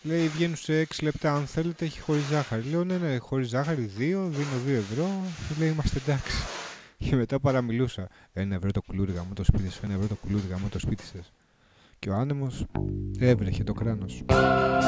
Λέει βγαίνουν σε 6 λεπτά αν θέλετε, έχει χωρίς ζάχαρη. Λέω ναι, χωρίς ζάχαρη 2, δίνω 2 ευρώ. Λέει είμαστε εντάξει. Και μετά παραμιλούσα. 1 ευρώ το κουλούρι γαμώ το σπίτι σας, 1 ευρώ το κουλούρι γαμώ το σπίτι σας. Και ο άνεμος έβρεχε το κράνος.